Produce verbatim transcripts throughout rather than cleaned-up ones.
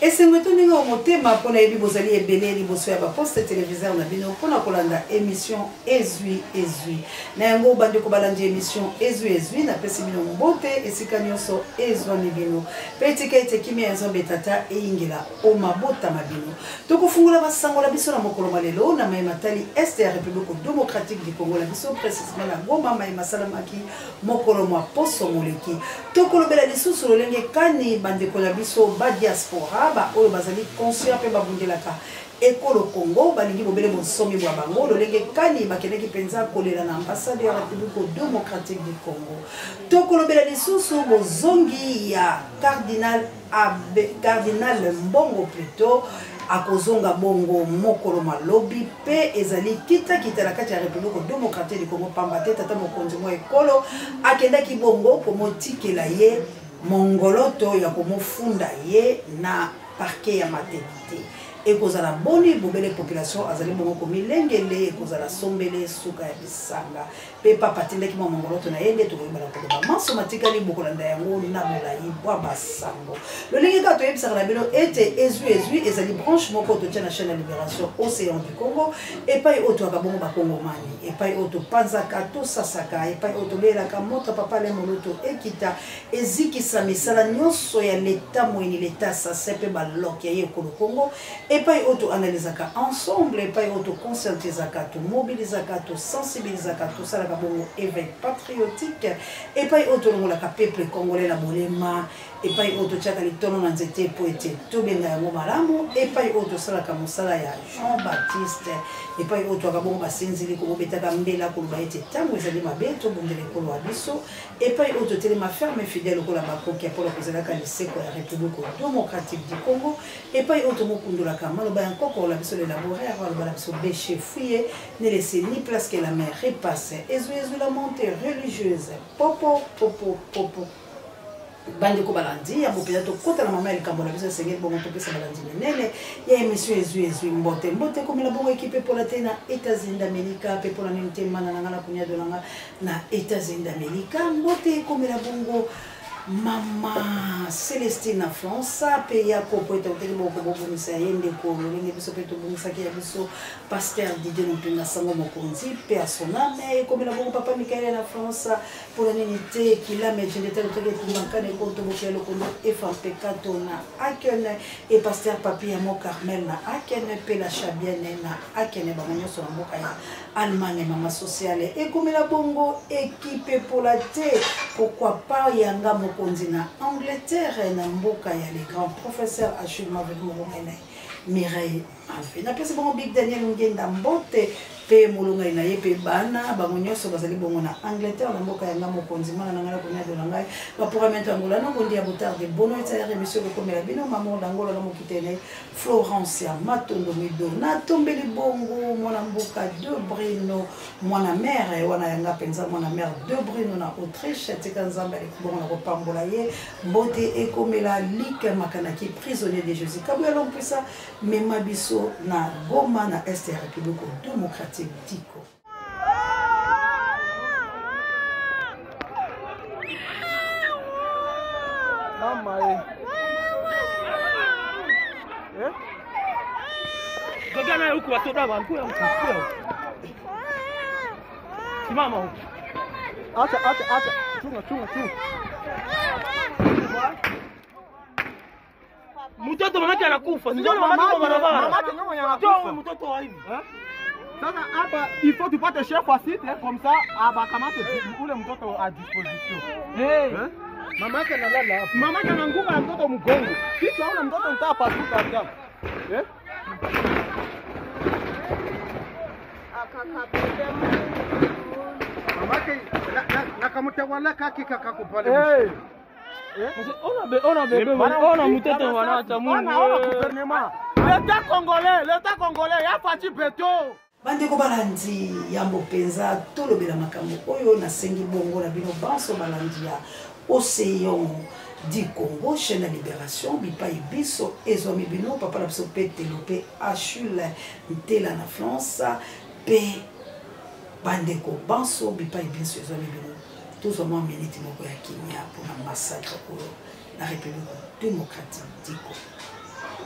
Et c'est maintenant que vous avez pour les bozali et belé les bossoya ba poste téléviseur na bino pour na kolanda émission Ezui Ezui. Na yango bande ko balandi émission Ezui Ezui na pesi bino mbote esika nyonso ezwa ni bino. Petika ete kimi enzo betata e ingela o mabota mabino. To ko fungula basango la biso na mokolo malelo na mai matali est ya République démocratique du Congo la biso précisément la Goma mai masalamaki mokolo mwa poso moleki. To ko lobela lisusu lolenge kani bande ko la biso ba diaspora ba oyo bazali conscient pe babundelaka ekolo Congo balingi bobele bonsomi bwa bango lolenge kani bakeneki penza kolela na ambassade ya République démocratique du Congo to kolobela lisusu bozongi ya cardinal Abe cardinal Mbongo plutôt akozonga bongo mokolo malobi pe ezali kita kita la kati ya République démocratique du Congo pamba te tata mokonzi mo ekolo akendaki bongo komotikela ye mongoloto ya komofunda ye na parquet ya maternité et kozala boni bobele population azali bongo ko milengele kozala sombele suka ya bisanga pe papa tindeki mo mongoloto na yende to koyebala ko ba maso matikali bokolanda yango na bolayi bwa basango le lingi ka to yebisa na bino ete ezui ezui ezali branche moko to tena chaîne de libération océan du Congo et pa oto ka bongo ba Kongomani et pa oto panzaka to sasaka et pa oto lela ka moto papa le moloto ekita eziki sa misala nyonso ya l'état moyeni l'état sa sepe ba lokia ye ko Congo et pas auto analysaka ensemble et pas auto conscientisaka to mobilisaka to sensibilisaka to ça la bongo éveil patriotique et pas auto la peuple congolais la bolema et pas auto tchaka litono na nzete poete to benga ya malamu et pas auto sala ka musala ya Jean-Baptiste et pas auto ka bongo basinzili ko betaka mbela ko ba ete tango ezali mabeto bondele ko wa biso et pas auto telema ferme fidèle ko la bakoki pour ko zela ka liseko ya République démocratique du Congo et pas auto mokundula ka maloba encore la biso élaborer la biso béché fouiller ne laisser ni place que la mer repasse ezui ezui la montée religieuse popo popo popo bande ko balandi ya bopela to kota na mama elikambo la biso sengeli bongo to pesa balandi nene ya émission ezui ezui mbote mbote comme la bongo équipe pour la tena États-Unis d'Amérique pe pour la ninte mana na ngala kunya do na États-Unis d'Amérique mbote comme la bongo Mama Célestine na France pe ya ko po etoteli boko boko misayende ko lingi biso pe to bonisa ki ya biso pasteur Didier Mpinga sango mokonzi pe a son âme comme la bongo papa Michael na France pour l'unité qui la met de tel truc pour mankane ko to boko le kondo e fa pekato na akene et pasteur papi ya mo Carmel na akene pe la chabienne na akene ba monyo so mboka ya Allemagne mama sociale et comme la bongo équipe pour la thé pourquoi pas yanga konzina Angleterre na mboka ya les grands professeurs Achille Mavek Moromene Mireille Alfe na pesi bongo Big Daniel Ngenda Mbote pe mulunga ina yepe bana bango nyonso bazali bongo na Angleterre na mboka ya ngamo konzima na ngala konya de langai ba pour mettre angola no bondi ya botard de bono etare monsieur le comela bino maman d'angola na mokitene Florence ya Matondo Mido na tombeli bongo mwana mboka de Brino mwana mère wana yanga penza mwana mère de Brino na Autriche tika nzamba le bongo na kopambola ye mbote ekomela like makanaki prisonnier de Jésus kabu alon puisa mema biso na Goma na Est ya République démocratique Diko. Mama eh. Eh? Gagana huko watoto wangu ya mkuu. Simama huko. Acha acha acha. Chunga chunga chunga. Mtoto mamake anakufa. Ndio mamake kwa barabara. Mamake ndio anakufa. Ndio mtoto wa hivi. Eh? Sasa hapa il faut tupate chef wa site comme ça abakamate ule mtoto à disposition. Eh. Mamake analala hapa. Mamake ana nguvu ya mtoto mgongo. Kitu hauna mtoto mtapa pasuka hapa. Eh? Akakapenda mamake na kamutawala kaki kakakupale. Eh. On a on a bébé on a mtoto wanaacha Mungu. On a gouvernement. L'État congolais, l'État congolais ya fati beto. Bande ko balandi yambo penza tolobela makambo oyo na sengi bongo na bino banso balandi ya océan du Congo chaîne de libération bipa biso ezomi bino papa la biso pe telope Achille Ntela na France pe bande ko banso bipa biso ezomi bino tous au moins minute moko ya Kenya pour na massacre pour la République démocratique du Congo.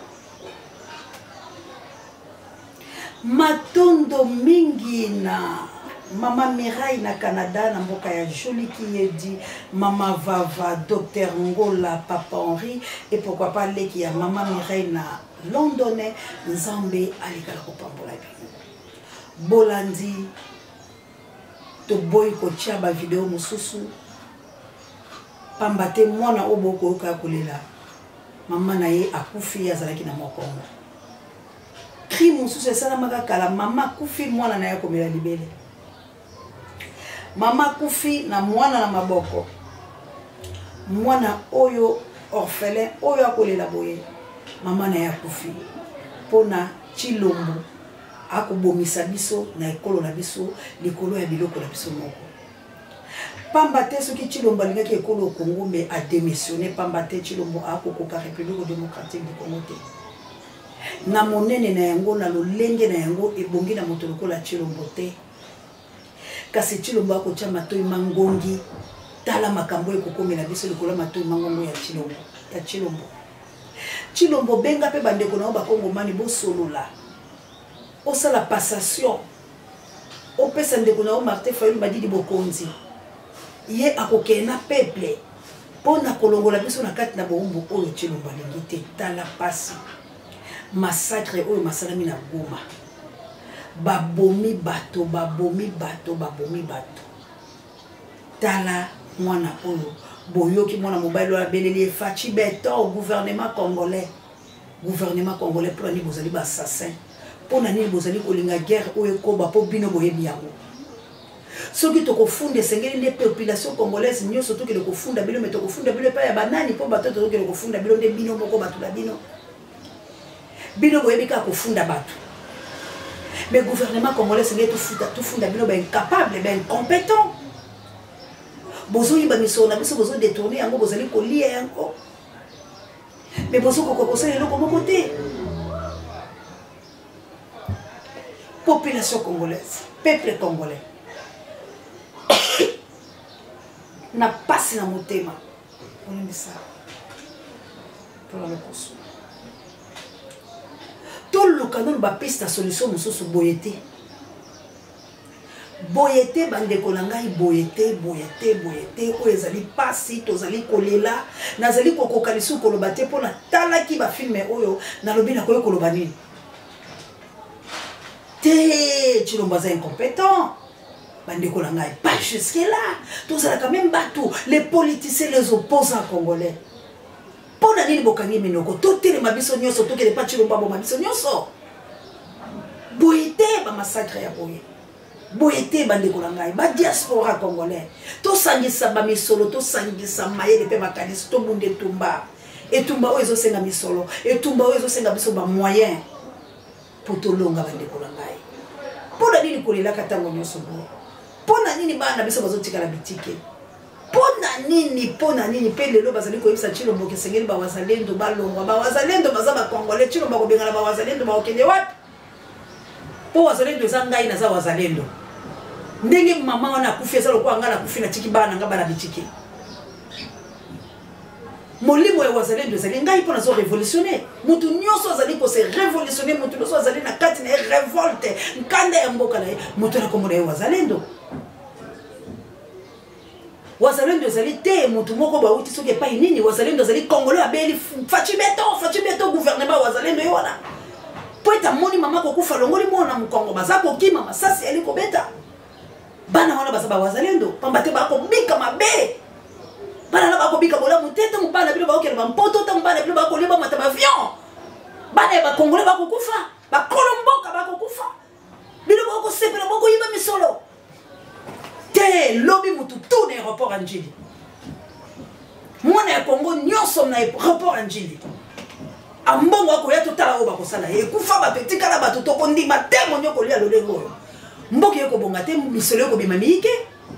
matondo mingi na Mama Mirai na Canada na mboka ya Jolie Kiyedi, Mama Vava, Docteur Ngola, Papa Henri et pourquoi pas leki ya Mama Mirai na Londonais, Nzambe alikala kopambola bino. Bolandi to boy ko chaba video mususu pambate mwana oboko ka kolela. Mama na ye akufi azalaki na mokongo. Cri mususu esala makakala mama kufi mwana na ye komela libele. Mama kufi na mwana na maboko. Mwana oyo orphelin oyo akolela boye. Mama na ya kufi. Pona Chilombo akobomisa biso na ekolo na biso likolo ya biloko na biso moko. Pamba te soki Chilombo alingaki ekolo au Congo mais a démissionné. Pamba te Chilombo akokoka République démocratique du Congo te. Na monene na yango na lolenge na yango ebongi na moto lokola Chilombo te. Kasi Chilombo akotia matoi mangongi tala makambo ekokomela biso likolo matoi mangongo ya Chilombo ya Chilombo. Chilombo benga pe bandeko na ba Kongomani bo solola. Osala passation. Opesa ndeko na Martin Fayulu Madidi Bokonzi. Ye akokena peuple pona kolongola biso na kati na bombo oyo Chilombo alingi te tala pasi. Massacre oyo masalami na Goma. Babomi bato, babomi bato, babomi bato. Tala mwana oyo. Boyoki mwana mobile wa beleli Fachi Beto au gouvernement congolais. Gouvernement congolais pour ni bozali ba assassin. Pour nani bozali kolinga guerre oyo koba po bino boyebi yango. Soki to kofunda sengeli ne population congolaise nyo surtout que le kofunda bilo meto kofunda bilo pa ya banani po bato to ke le kofunda bilo de bino moko bato la bino. Bino boyebi ka kofunda bato. Mais le gouvernement congolais c'est tout funda tout funda bino ba incapable, ba incompétent. Bozo yiba miso na biso bozo détourner yango bozali ko lier yango. Mais bozo ko ko sele loko moko te. Population congolaise, peuple congolais. Na passe na motema. On aime ça. Pour le course. Tout le canon ba piste solution mususu boyete. Boyete bandeko na ngai boyete boyete boyete o ezali pasi tozali kolela nazali kokoka lisu koloba te pona tala ki ba filme oyo na lobi na koyo koloba nini. Te Chilombo za incompétent. Bandeko na ngai pas jusque là. Tous ça quand même bateau les politiciens les opposants congolais. Pona nini bokangi minoko to tele mabiso nyonso to kele pa Chilombo bo mabiso nyonso. Boyete ba massacre ya boye. Boyete bandeko na ngai ba diaspora congolais. To sangisa ba misolo to sangisa mayele pe makanisi to bunde tumba. Etumba oyo ezosenga misolo, etumba oyo ezosenga biso ba moyen pour to longa bandeko na ngai. Pona nini kolela katango nyonso bo. Pona nini bana biso bazotika la bitike. Pona nini pona nini pe lelo bazali koyebisa Chilombo ke sengeli ba wazalendo balongwa ba wazalendo baza ba congolais Chilombo ko bengala ba wazalendo ba okende wapi. Po wazalendo za ngai na za wazalendo. Ndenge mama wana kufia lokwa ngala kufina tiki bana ngaba na bitike. Molimo ya wazalendo zali ngai pona zo révolutionner. Mutu nyoso zali ko se révolutionner mutu nyoso zali na kati na révolte. Nkanda ya mboka na mutu na komona ya wazalendo. Wazalendo zali te mutu moko ba uti soke pa nini wazalendo zali congolais abeli Fachi Beto Fachi Beto gouvernement wazalendo yo wana. Poeta moni mama ko kufa longoli mona mukongo bazako kima masasi ali ko beta. Bana wana bazaba wazalendo pambate ba ko bika mabe. Bana na ba ko bika bola mutete mubana bilo ba okela ba mpoto ta mubana bilo ba ko leba mata ba avion. Bana ba congolais ba ko kufa ba kolomboka ba ko kufa. Bilo ba ko sepela ba ko yiba misolo. Te lobby mutu tout na aéroport Anjili. Mwana ya Congo nyonso na aéroport Anjili. Ambongo ako ya totala oba ko sala e kufa ba petit kala ba to kondima te monyo ko lia lolengo. Mboki yeko bonga te misolo yeko bimamike.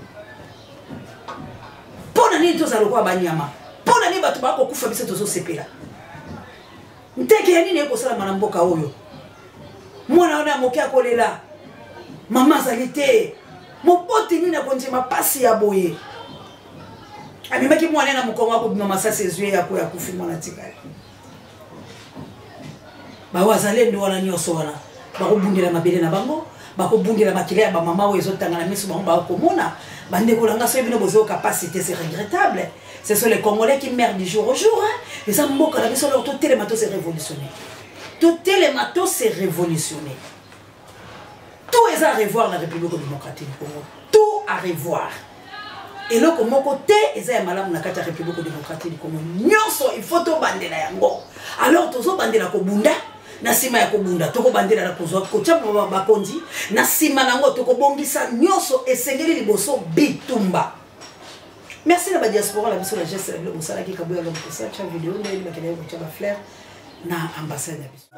Pona nini to zalo kwa banyama. Pona nini batu ba ko kufa biso to zo sepela. Nteke ya nini yeko sala mana mboka oyo. Mwana ona mokia kolela. Mama zalite. Mopoti nini na konjima pasi ya boye. Amimaki mwana na mukongo wako bima masasi ezwe ya ko ya kufi mwana tikali. Ba wazalendo wana nyoso wana. bakobundela mabele na bango bakobundela makila ya bamama oyo ezotanga na miso bango bakomona bandeko na nga soki bino bozeo capacité c'est regrettable. Ce sont les Congolais qui meurent du jour au jour. Hein? Les Amboka, la maison, tout les matos c'est révolutionné. Tout les matos c'est révolutionné. Tout est à revoir dans la République démocratique du Congo. Tout à revoir. Et là, comme mon côté, ils ont malade dans la République démocratique du Congo. Il faut tout bander la yango. Alors, tout ça bander la kobunda. Nasima ya kobunda. Toko bander la kozo. Kocha mwa bakondi. Nasima nango toko bongisa nyoso esengeli liboso bitumba. Merci à la diaspora, la mission de la geste, le Moussala qui kabouya l'homme pour ça, tu as une vidéo, mais il m'a qu'elle a un flair, na ambassade.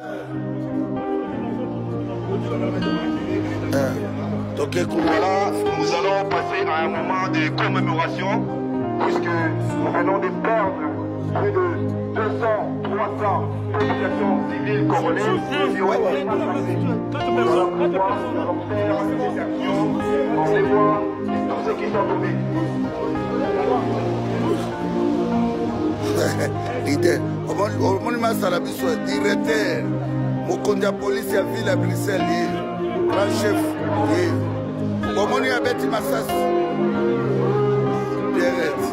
Donc voilà, nous allons passer à un moment de commémoration, puisque nous venons de perdre plus de deux cents, trois cents populations civiles congolaises qui ont été massacrées. Nous allons pouvoir faire des actions en mémoire de tous ceux qui sont tombés. L'idée, au monument Salabiso, directeur, Mokondia police à ville à Bruxelles, grand chef, au monument Betty Massas, direct.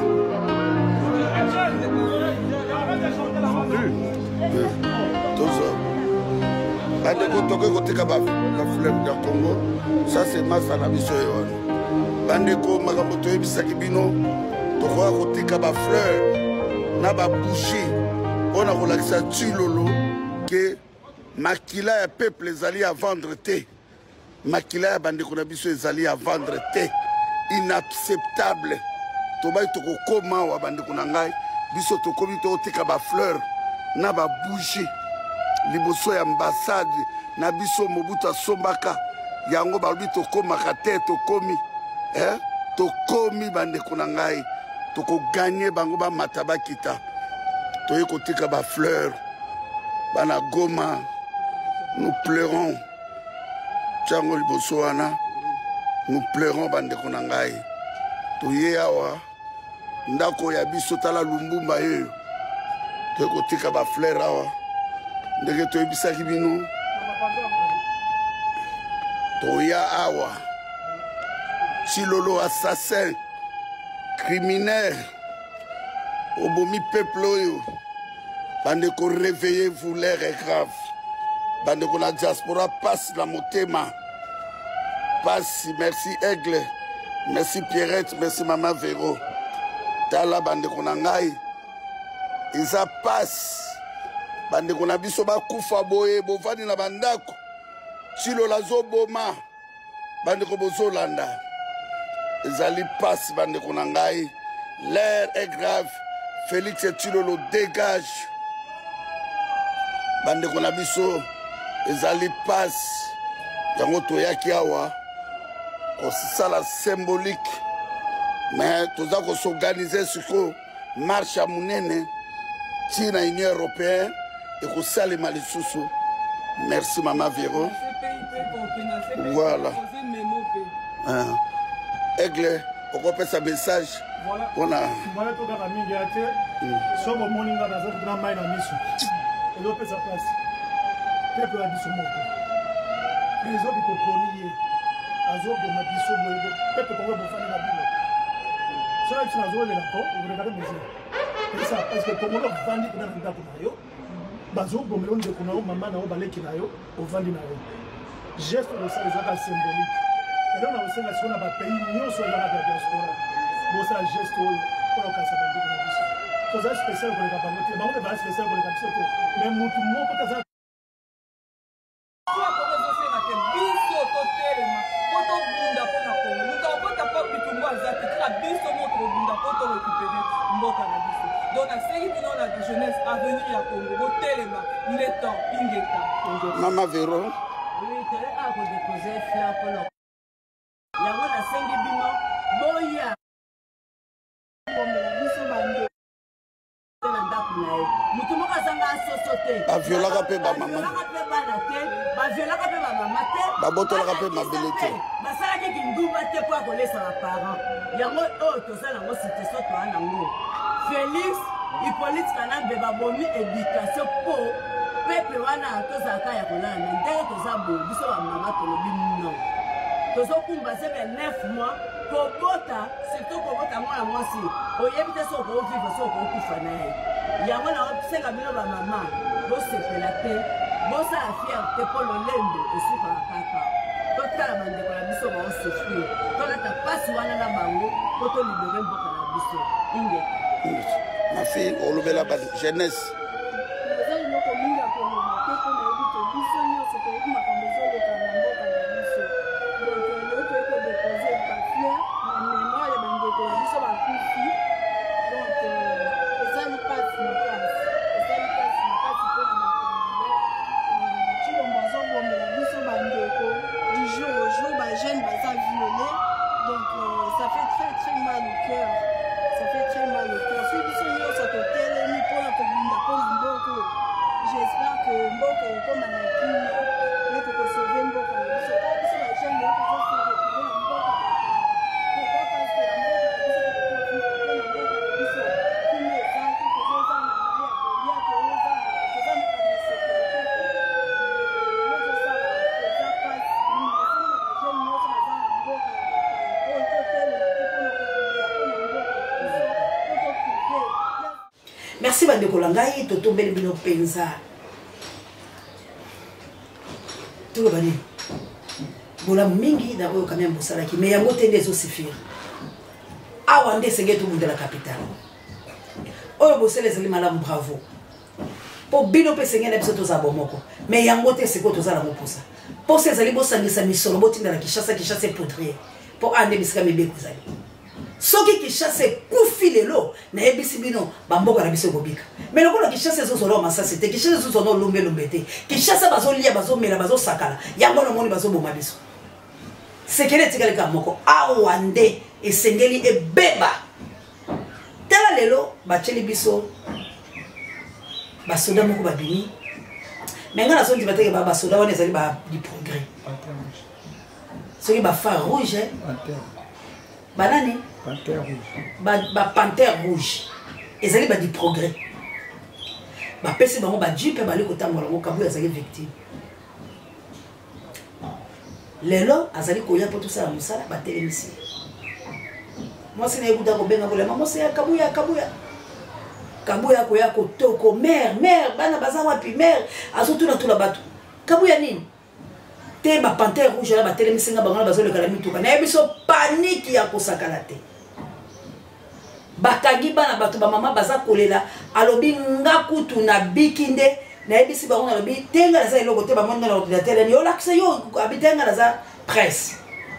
Tout ça. Bande Kotoke Koteka Baf, la flemme du Congo, ça c'est Massa Salabiso. Bande Ko Magamoto Ebisakibino, Tokwa Koteka Baf fleur. Na ba boucher on a relaxé tu lolo que makila ya peuple ezali à vendre te makila ya bande ko na biso ezali à vendre te inacceptable to bay to ko koma wa bande ko na ngai biso to komi to tika ba fleur na ba boucher liboso ya ambassade na biso Mobutu Sombaka yango ba bi to koma ka te to komi eh to komi bande ko na ngai toko gagner bango ba mataba kita toye kotika ba fleur bana Goma nous pleurons chango liboso wana nous pleurons bande konangai toye awa ndako ya biso tala Lumbumba ye toye kotika ba fleur awa ndenge toye bisaki bino toya awa Chilolo assassin criminel au bomi peuple oyo bande ko réveillez-vous, l'air est grave bande ko la diaspora passe la motema passe. Merci Aigle, merci Pierrette, merci Maman Véro tala bande ko na ngai isa passe bande ko na biso ba kufa boye bovani na bandako Chilo lazo boma bande ko bozolanda ezali passe bande konangai. L'air est grave. Félix Tshilolo dégage bande konabiso ezali passe yango toyaki awa osala symbolique mais toza ko s'organiser siko marche à munene tina Union européenne et ko salema lisusu. Merci Maman Véro. Voilà. Ah. Aigle, pourquoi pas sa message? Voilà. Voilà tout à mingi ate. So mo moninga na zo na mai na miso. Elo pesa place. Pepe la biso moko. Les autres ko ponier. Azo de ma biso boyego. Pepe ko bo fana na bilo. So la tsina zo le la ko, vous regardez mes yeux. C'est ça parce que comme on vandi kuna ndako na yo. Bazo bo melon de kuna o mama na o baleki na yo, o vandi na yo. Geste de ça les actes symboliques. Et là, on a aussi la zone à pays, nous sommes dans la diaspora. Bon, ça geste pour le cas de la vie. C'est ça spécial pour les capables. Mais on est pas spécial pour les capables. Mais mon tout le monde peut être. Maman Véro. Oui, tu as déposé fleur pour le. Yango na sengi bino boya mutu moko azanga asoso te baviolaka mpe bamama mpe bana te baviolaka mpe bamama te babotolaka mpe mabele te basalaki kindumba te mpo akolesa baparent yango oyo tozala yango situation toa nango Félix Hippolyte Kanambe babomi éducation mpo pepe wana tozalaka ya kolala na ndenge toza boye biso bamama tolobi non tozokumba sebe neuf mois kobota surtout kobota mwana mwasi oyebi te soki okovivre soki okokufa na ye yango naosenga bino bamama bosepela te bosala fierte mpo lolendo esukaka kaka totala bandeko na biso baosefrir tolata mpasi wana na bango mpo tolibere mboka na biso inge ma fille olobela ba jeunesse eza eloko mingi ya koloba te mpo nayebi te biso nyonso toyebi makambo ezoleka na mboka na biso donc lelo toyei kodepose bafiere na mémoire ya bandeko na biso bakufi donc ezali mpasi makasi ezali mpasi makasi mpo na makambo cilombo azobomela biso bandeko du jour au jour bajeune baza violé donc ça fait très très mal au cœur ça fait très mal au cœur soki biso nyonso totelemi mpona kobunda mpona mboka j'espère que mboka ekoma na kimia ete kosauve mboka na biso ta biso bajeune oyo tozoseretrouve na mboka pourquoi parce que na mboka na biso tokotovive mpo na mboka na biso kimia ezaki tozoza na mai ya kolia toza toza na basécurité ozosala eza pasi mingi asali na bajeune nyonso baza na mboka ya bapaya oyo totelela te mpona kobunda mpona mboka na biso po toprive. Merci bandeko na ngai totombeli bino mpenza tolobani bolamu mingi na oyo kamia bosalaki me yango te nde ezosifire awa nde esenge tobundela capitale oyo bosala ezali malamu bravo mpo bino mpe esenge na biso tozala bomoko me yango te eseko tozala mopusa mposa ezali bosangisa misolo botindala kishasa kishasa epoudrier mpo ande bisika mibeko ezali soki kishasa ekufi lelo nayebisi bino bamboka na biso ekobika me lokola kishasa ezozala masasi te kishasa ezozala olumbe-lumbe te kishasa bazolia bazomela bazosakala yango namoni bazoboma biso sekele etikaleka moko awa nde esengeli ebeba tala lelo batieli biso basoda moko babimi me nga nazondi bateke ba basoda wana ezali du progrès soki bafa rouge banani ba panthère rouge ezali ba du progrès ba pesi bango ba jipe bali kotambola ngo kabu ezali victime lelo azali koya po tosala musala ba telemisi mwasi na ekuta ko benga bola mama ya kabu ya kabu ya kabu ya koya ko toko mère mère bana baza wapi mère azotuna tula batu kabu ya nini te ba panthère rouge la ba telemisi nga bango bazoleka la mituka na yebiso panique ya kosakala te bakangi bana bato bamama baza kolela alobi nga kutu na bikinde nayebisi bango nalobi tenga naza eloko te bamoni na ordinateur ni olakisa yo abitenga naza presse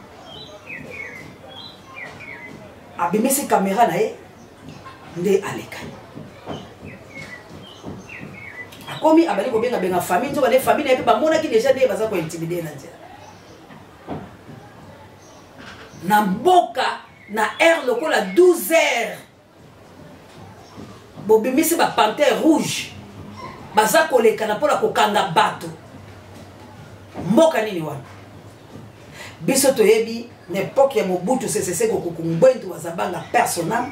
abimisi caméra na ye nde alekani akomi abali kobenga benga famille to bale famille na ye mpe bamonaki déjà nde baza kointimide na nzela na mboka na air lokola douze heures bobimisi ba panthère rouge baza kolekana mpona kokanga bato mboka nini wana biso toyebi na époque ya Mobutu Sese Seko kokungwentu bazabanga personnel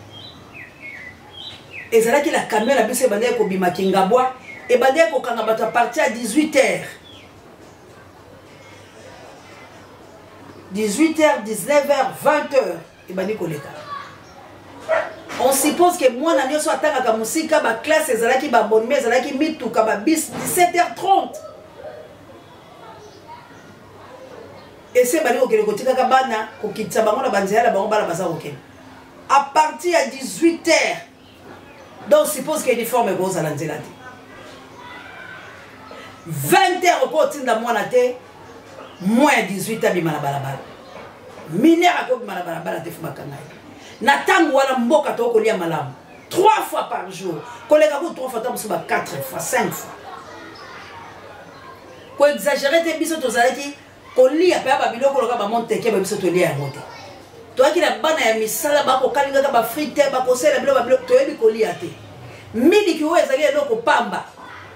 ezalaki la camion na biso ebandaki kobimaki ngabwa ebandaki kokanga bato à partir à dix-huit heures dix-huit heures, dix-neuf heures, vingt heures ebandaki koleka. On suppose que moi na nyoso atanga musika ba classe ezalaki ba bonne mais ezalaki mituka ba bis dix-sept heures trente. Et c'est bali okele kotika ka bana kokitsa bango na banzela bango bala baza okele. À partir à dix-huit heures. Donc suppose que uniforme est rose à l'anzela. vingt heures ko tinda mwana te moins dix-huit heures bimana balabala. Minera ko bimana balabala te fuma kangai. Na tango wana mboka to kolia malamu trois fois par jour kolega ko trois fois tant musuba quatre fois cinq fois ko exagérer te biso to zalaki kolia pa ba biloko loka ba monteke ba biso to lia ngote to akina bana ya misala ba ko kalinga ka ba frite ba ko sela biloko ba biloko to yebi kolia te midi ki wo ezali eloko pamba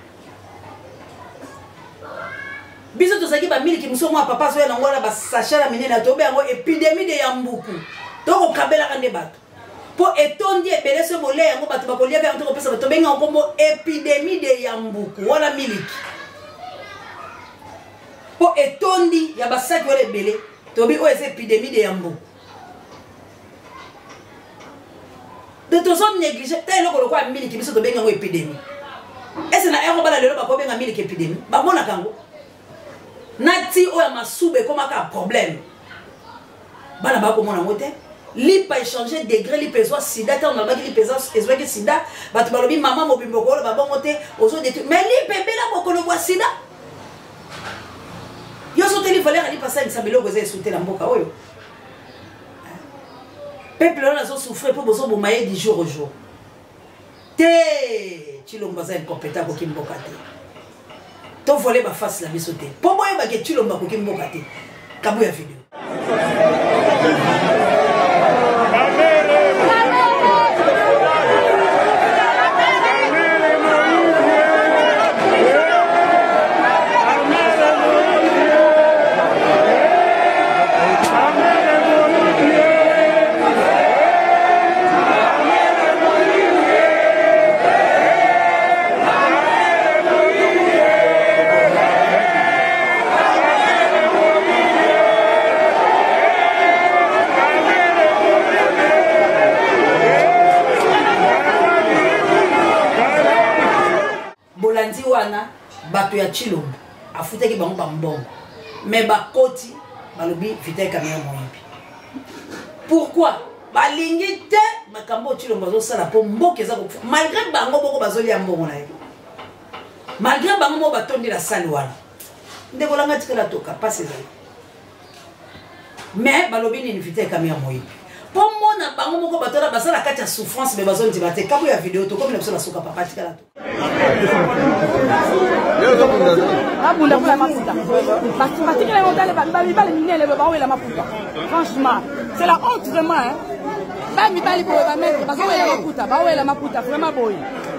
biso to zaki ba midi ki muso mwa papa so ya ngona ba sachet la minene to be yango épidémie de yambuku toko kabela kande bato po etondi ebele so bolé yango bato bakolia pe ko pesa bato benga kombo épidémie de yambuku wala miliki po etondi ya basaki wala ebele tobi o eza épidémie de yambuku de tous hommes négligés tel le ko miliki biso to benga ngo épidémie est-ce na ero bala lelo bako benga miliki épidémie ba mona kango nati o ya masube koma ka problème bana bako mona ngote li pa échanger degré li peso sida ta on a baki li peso ezo ki sida batu balobi mama mobimbo ko ba bongo te ozo de mais li pembela ko ko bo sida yo so teli fallait ali passer une sabelo ko ze sauter la mboka oyo peuple là zo souffrir pour bozo bomaye du jour au jour te chilomba za incompétent ko kimboka te to voler ba face la biso te po boye ba ke chilomba ko kimboka te kabu ya video bato ya chilombo afutaki bango bambongo mais bakoti balobi vite kamera moyibi pourquoi balingi te makambo chilombo bazosala po mboka eza kokufa malgré bango boko bazolia mbongo na ye malgré bango mo batondi la sali wana ndeko langa tikala toka pasi ezali mais balobi nini vite kamera moyibi po mona bango moko batona basala kati ya souffrance me bazondi bate kabu ya video to comme biso na suka papa tikala to abunda pour la maputa parce que parce que les montagne ba mi bali minele ba wela maputa franchement c'est la honte vraiment hein ba mi bali pour ba mettre parce que wela maputa ba wela maputa vraiment boy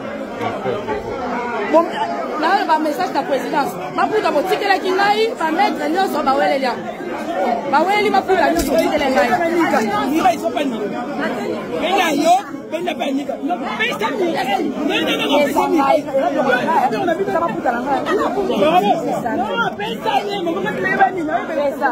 bon là ba message de présidence maputa bo tikela kingai ba mettre nyoso ba wela ya ba weli maputa nyoso tikela ngai ni ba iso pani bena yo bena pani no pesa ni no no no pesa ni on a vu ça maputa la ngai no pesa ni mo ko tleba ni no pesa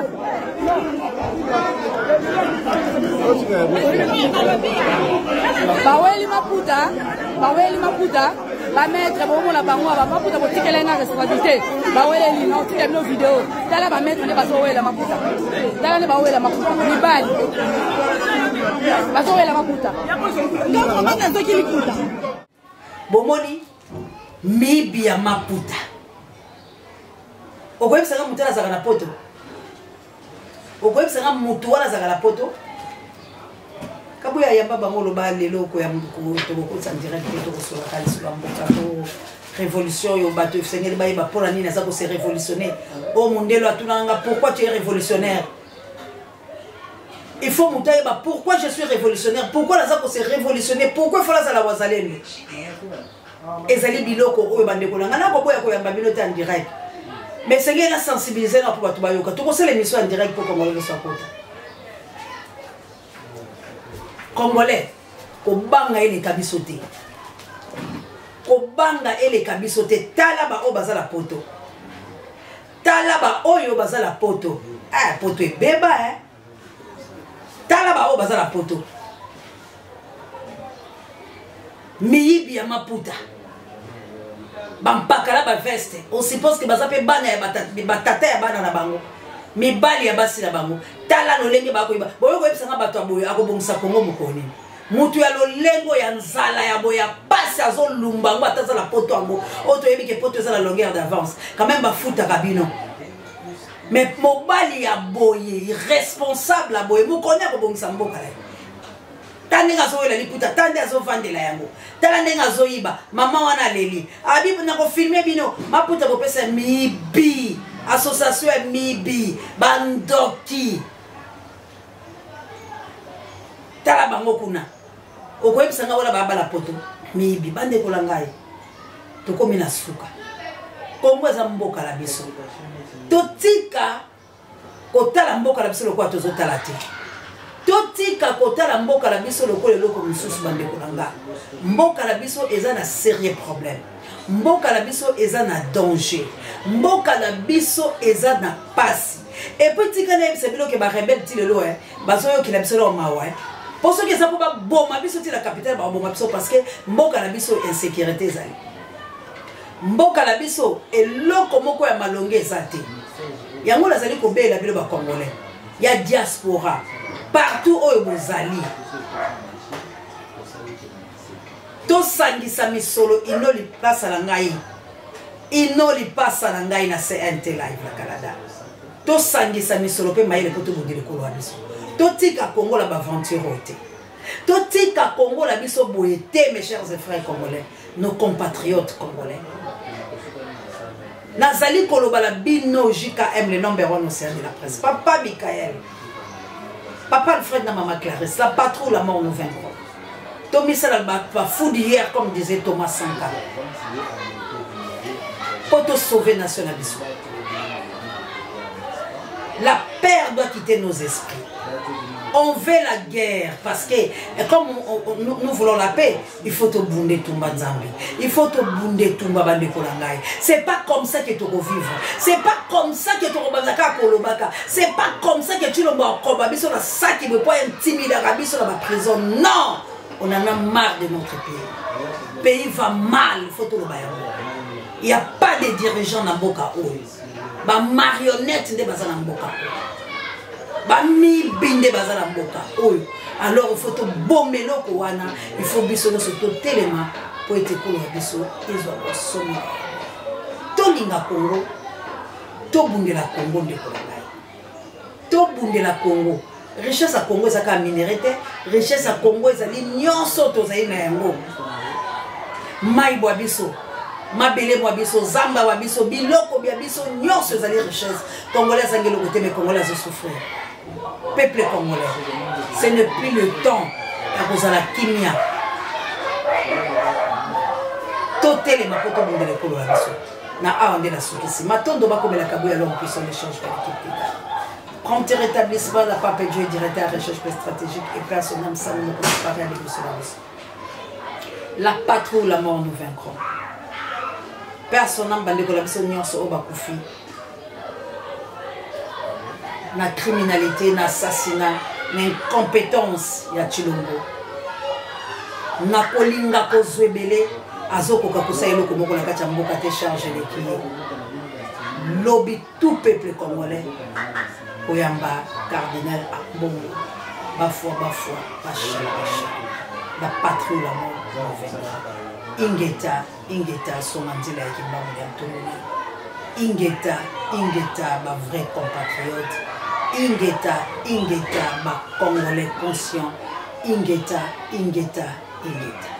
ba weli maputa ba weli maputa ba mettre bon la bango ba maputa bo tikela ngai responsabilité ba weli no tikela no vidéo tala ba mettre ne ba so wela maputa tala ne ba wela maputa ni bali ba so wela maputa ngako mata zo kilikuta bomoni mibi ya maputa okoyebisa nga mutu azaka na poto okoyebisa nga mutu wana azaka na poto kabuya yamba bango loba lelo ko ya mutu tokokotisa direct tokosola kalisi bamboka to révolution yo bato efusengeli bayeba mpona nini aza kose révolutionnaire o mundelo atunanga pourquoi tu es révolutionnaire il faut mutu ayeba pourquoi je suis révolutionnaire pourquoi naza kose révolutionner pourquoi il faut lazala wazalendo ezali biloko oyo bandeko nanga nakoboya koyamba bino te en direct mais sengeli na sensibiliser na po bato bayoka tokosala émission en direct po kongolais nyonso akota congolais kobanga eleka biso te kobanga eleka biso te tala ba oyo baza la poto tala ba oyo baza la poto ah poto ebeba eh tala ba oyo baza la poto miyibi ya maputa bampakala ba veste on suppose que baza pe bana ya batata ya bana na bango mibali ya basi na bango tala lolenge bakoyiba boyo koyebisanga bato ya boyo akobongisa kongo mokoni mutu ya lolengo ya nzala ya boya pasi azolumba ngo ataza la poto yango oyo toyebi ke poto eza la longueur d'avance quand même bafutaka bino mais mobali ya boye irresponsable ya boye mokoni akobongisa mboka na ye ta ndenge azoyela liputa ta nde azovandela yango tala ndenge azoyiba mama wana aleli abi nakofilme bino maputa bopesa mibi association ya mibi bandoki tala bango kuna okoyebisanga wana babala poto mibi bandekola ngai tokomi na suka kongo eza mboka la biso totika kotala mboka la biso lokola tozotala te totika kotala mboka la biso lokola eloko mosusu bandeko na nga mboka la biso eza na sérieux problème mboka la biso eza na danger mboka la biso eza na pasi et puis tika na yebisa biloke barebele ti lelo bazoyokela biso lelo mawa po soki eza mpo baboma biso ti na capitale baboma biso parce que mboka na biso insécurité ezali mboka na biso eloko moko ya malonge eza te yango nazali kobela bino bacongolais ya diaspora partout oyo bozali tosangisa misolo ino lipasa na ngai ino lipasa na ngai na C N T live na Canada tosangisa misolo mpe mayele po tobundeli kolo ya biso totika Congo la baventure te totika Congo la biso boye te mes chers et frères congolais nos compatriotes congolais nazali koloba la bino J K M le number one océan de la presse papa Michael papa Alfred na maman Clarisse la patrouille la mort nous vaincrons Tommy Salah ba foudre hier comme disait Thomas Sankara pour te sauver national biso la paix doit quitter nos esprits on veut la guerre parce que comme on, on, nous, nous voulons la paix il faut te bounder tumba nzambi il faut te bounder tumba bandeko na ngai c'est pas comme ça que tu vas vivre c'est pas comme ça que tu vas banzaka kolobaka c'est pas comme ça que tu lomba koba biso na saki be po intimider biso na ba prison non on en a marre de notre pays le pays va mal il faut te loba il y a pas de dirigeants na mboka oyo ba marionnette nde bazana mboka ba mi binde bazala mboka oyo alors il faut to bomelo ko wana il faut biso no to telema po ete ko ya biso ezo ko somi to linga Congo to bundela Congo nde ko ngai to bundela Congo richesse à Congo za ka minéralité richesse à Congo ezali nyonso to zaina yango mai bwa biso mabele bwa biso zamba bwa biso biloko bya biso nyonso ezali richesse congolais angelo côté mais congolais zo souffrir peuple congolais ce n'est plus le temps à cause de la kimia totele mapoto bondele kolo la biso na aonde la sukisi matondo bakomela kabuya l'homme puissant l'échange qualité prompt rétablissement la pape Dieu directeur recherche stratégique et place son âme sans nous comparer avec le service la patrouille la mort nous vaincrons personne n'a bandeko la biso nyonso oba kufi na criminalité, na assassinat, na incompétence ya Chilombo. Na kolinga ko zwebele azoko kakusa eloko moko na kati ya mboka te charge les pieds. Lobby tout peuple congolais. Oyamba cardinal Akbongo. Bafwa bafwa bacha bacha. La patrouille la mort. Ingeta ingeta somandila ekimbamu ya Antonio. Ingeta ingeta ba vrai compatriote. Ingeta, Ingeta, ma Congolais conscient. Ingeta, Ingeta, Ingeta.